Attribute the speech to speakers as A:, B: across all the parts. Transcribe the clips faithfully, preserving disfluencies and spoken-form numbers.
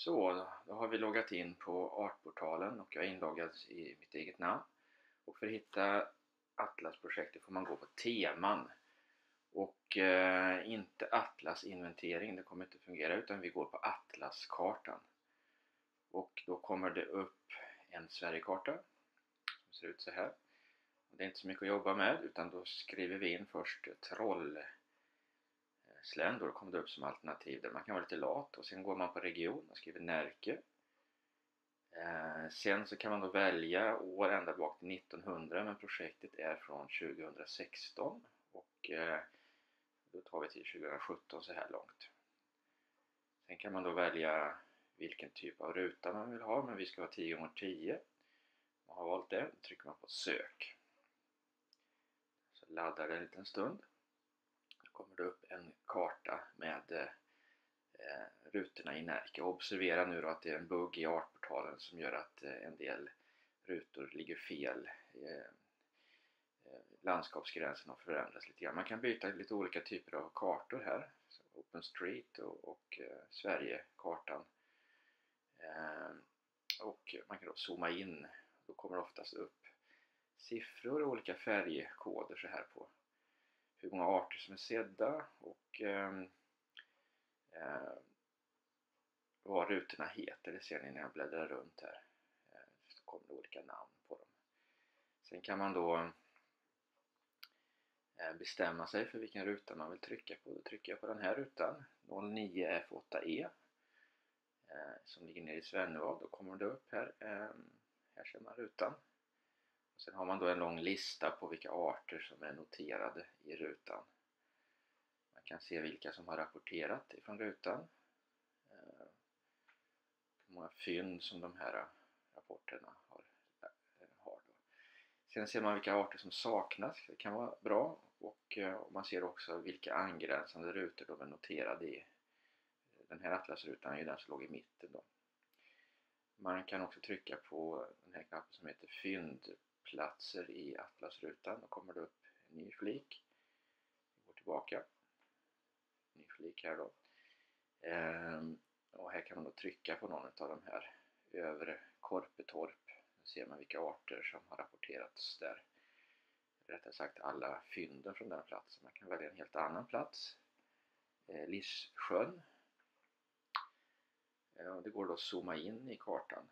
A: Så, då har vi loggat in på Artportalen och jag är inloggad i mitt eget namn. Och för att hitta Atlas-projektet får man gå på teman. Och eh, inte Atlas-inventering, det kommer inte fungera, utan vi går på Atlas-kartan. Och då kommer det upp en Sverigekarta som ser ut så här. Det är inte så mycket att jobba med, utan då skriver vi in först Trollslän. Då kommer det upp som alternativ där man kan vara lite lat, och sen går man på region och skriver Närke. Eh, sen så kan man då välja år ända bak till nittonhundra, men projektet är från tjugohundrasexton och eh, då tar vi till tjugohundrasjutton så här långt. Sen kan man då välja vilken typ av ruta man vill ha, men vi ska ha tio gånger tio. Man har valt det, då trycker man på sök. Så laddar det en liten stund. Då kommer det upp en karta med eh, rutorna i Närke. Observera nu då att det är en bugg i Artportalen som gör att eh, en del rutor ligger fel. Eh, landskapsgränsen har förändrats lite grann. Man kan byta lite olika typer av kartor här. Så OpenStreet och, och eh, Sverigekartan. Eh, och man kan då zooma in. Då kommer det oftast upp siffror och olika färgkoder så här på hur många arter som är sedda och eh, eh, vad rutorna heter. Det ser ni när jag bläddrar runt här. Eh, så kommer det olika namn på dem. Sen kan man då bestämma sig för vilken ruta man vill trycka på. Då trycker jag på den här rutan, noll nio F åtta E, eh, som ligger nere i Svennevad. Då kommer det upp här. Eh, här ser man rutan. Och sen har man då en lång lista på vilka arter som är noterade i rutan. Man kan se vilka som har rapporterat ifrån rutan. Eh, hur många fynd som de här rapporterna har. har då. Sen ser man vilka arter som saknas. Det kan vara bra. Och eh, man ser också vilka angränsande rutor de är noterade i. Den här atlasrutan är ju den som låg i mitten då. Man kan också trycka på den här knappen som heter fyndplatser i atlasrutan. Då kommer det upp en ny flik. Vi går tillbaka. Ny flik här då. Ehm, och här kan man då trycka på någon av de här övre Korpetorp. Då ser man vilka arter som har rapporterats där. Rättare sagt alla fynden från den platsen. Man kan välja en helt annan plats. Eh, Lissjön. Eh, det går då att zooma in i kartan.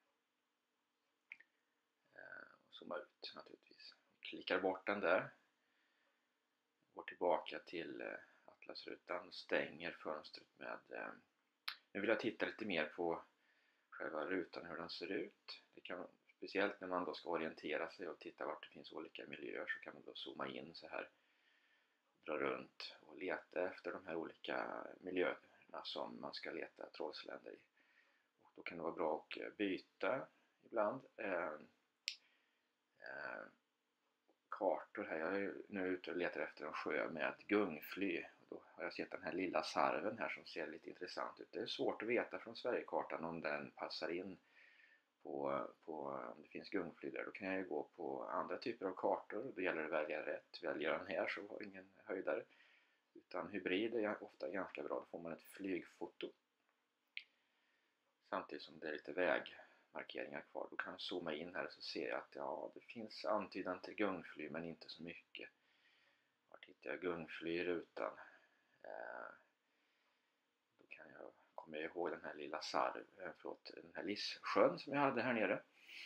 A: Eh, och zooma ut naturligtvis. Klickar bort den där. Går tillbaka till eh, atlasrutan och stänger fönstret med... Eh, nu vill jag titta lite mer på själva rutan, hur den ser ut. Det kan, speciellt när man då ska orientera sig och titta vart det finns olika miljöer, så kan man då zooma in så här, dra runt och leta efter de här olika miljöerna som man ska leta trollsländer i. Och då kan det vara bra att byta ibland eh, eh, kartor här. Jag är nu ute och letar efter en sjö med gungfly. Och då har jag sett den här lilla sarven här som ser lite intressant ut. Det är svårt att veta från Sverigekartan om den passar in på, på om det finns gungfly där. Då kan jag ju gå på andra typer av kartor. Då gäller det att välja rätt. Väljer den här så har jag ingen höjdare. Utan hybrid är ofta ganska bra. Då får man ett flygfoto. Samtidigt som det är lite vägmarkeringar kvar. Då kan jag zooma in här så ser jag att ja, det finns antydan till gungfly, men inte så mycket. Vart hittar jag gungfly i rutan? Eh, då kan jag komma ihåg den här lilla sarv, eh, förlåt, den här Lissjön som jag hade här nere.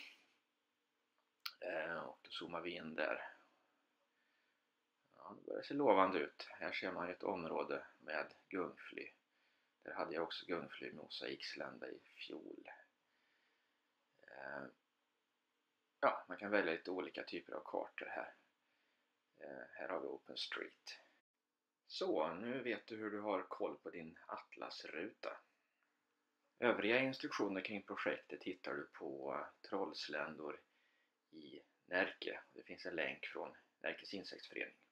A: Eh, och då zoomar vi in där. Ja, det börjar se lovande ut. Här ser man ett område med gungfly. Där hade jag också gungfly med mosaikslända i fjol. Eh, ja, man kan välja lite olika typer av kartor här. Eh, här har vi OpenStreet. Så, nu vet du hur du har koll på din atlasruta. Övriga instruktioner kring projektet hittar du på Trollsländor i Närke. Det finns en länk från Närkes insektsförening.